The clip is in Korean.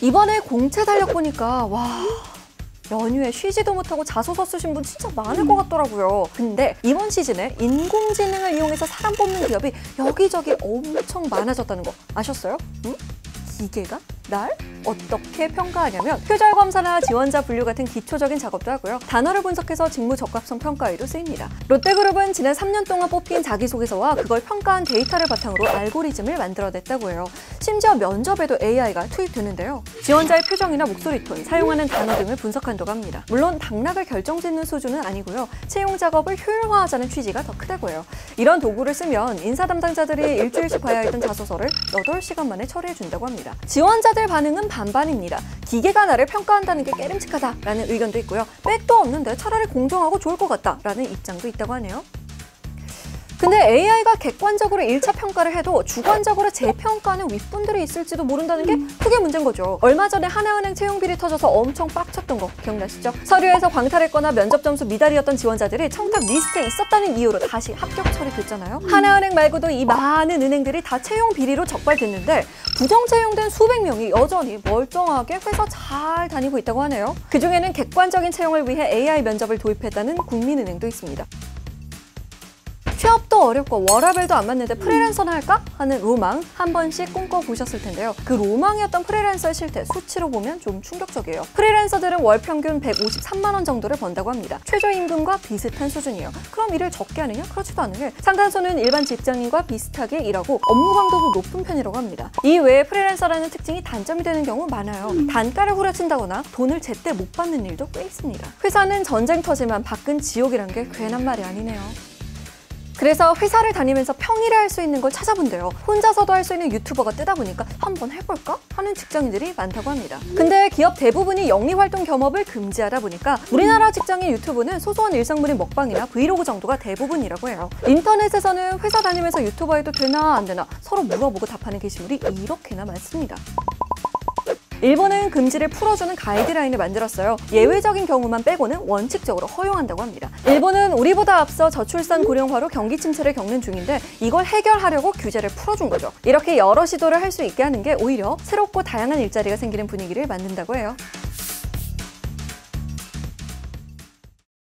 이번에 공채 달력 보니까 와, 연휴에 쉬지도 못하고 자소서 쓰신 분 진짜 많을 것 같더라고요. 근데 이번 시즌에 인공지능을 이용해서 사람 뽑는 기업이 여기저기 엄청 많아졌다는 거 아셨어요? 응? 기계가 날 어떻게 평가하냐면 표절 검사나 지원자 분류 같은 기초적인 작업도 하고요. 단어를 분석해서 직무 적합성 평가에도 쓰입니다. 롯데그룹은 지난 3년 동안 뽑힌 자기소개서와 그걸 평가한 데이터를 바탕으로 알고리즘을 만들어냈다고 해요. 심지어 면접에도 AI가 투입되는데요. 지원자의 표정이나 목소리 톤, 사용하는 단어 등을 분석한다고 합니다. 물론 당락을 결정짓는 수준은 아니고요. 채용 작업을 효율화하자는 취지가 더 크다고 해요. 이런 도구를 쓰면 인사 담당자들이 일주일씩 봐야 했던 자소서를 8시간 만에 처리해준다고 합니다. 지원자들 반응은 반반입니다. 기계가 나를 평가한다는 게 깨름칙하다라는 의견도 있고요. 백도 없는데 차라리 공정하고 좋을 것 같다라는 입장도 있다고 하네요. 근데 AI가 객관적으로 1차 평가를 해도 주관적으로 재평가하는 윗분들이 있을지도 모른다는 게 크게 문제인 거죠. 얼마 전에 하나은행 채용 비리 터져서 엄청 빡쳤던 거 기억나시죠? 서류에서 광탈했거나 면접 점수 미달이었던 지원자들이 청탁 리스트에 있었다는 이유로 다시 합격 처리됐잖아요. 하나은행 말고도 이 많은 은행들이 다 채용 비리로 적발됐는데 부정 채용된 수백 명이 여전히 멀쩡하게 회사 잘 다니고 있다고 하네요. 그중에는 객관적인 채용을 위해 AI 면접을 도입했다는 국민은행도 있습니다. 취업도 어렵고 워라밸도 안 맞는데 프리랜서나 할까? 하는 로망 한 번씩 꿈꿔보셨을 텐데요. 그 로망이었던 프리랜서의 실태 수치로 보면 좀 충격적이에요. 프리랜서들은 월 평균 153만 원 정도를 번다고 합니다. 최저임금과 비슷한 수준이에요. 그럼 일을 적게 하느냐? 그렇지도 않으요. 상당수는 일반 직장인과 비슷하게 일하고 업무 강도도 높은 편이라고 합니다. 이 외에 프리랜서라는 특징이 단점이 되는 경우 많아요. 단가를 후려친다거나 돈을 제때 못 받는 일도 꽤 있습니다. 회사는 전쟁터지만 밖은 지옥이란 게 괜한 말이 아니네요. 그래서 회사를 다니면서 평일에 할 수 있는 걸 찾아본대요. 혼자서도 할 수 있는 유튜버가 뜨다 보니까 한번 해볼까? 하는 직장인들이 많다고 합니다. 근데 기업 대부분이 영리활동 겸업을 금지하다 보니까 우리나라 직장인 유튜브는 소소한 일상물인 먹방이나 브이로그 정도가 대부분이라고 해요. 인터넷에서는 회사 다니면서 유튜버 해도 되나 안 되나 서로 물어보고 답하는 게시물이 이렇게나 많습니다. 일본은 금지를 풀어주는 가이드라인을 만들었어요. 예외적인 경우만 빼고는 원칙적으로 허용한다고 합니다. 일본은 우리보다 앞서 저출산 고령화로 경기 침체를 겪는 중인데 이걸 해결하려고 규제를 풀어준 거죠. 이렇게 여러 시도를 할 수 있게 하는 게 오히려 새롭고 다양한 일자리가 생기는 분위기를 만든다고 해요.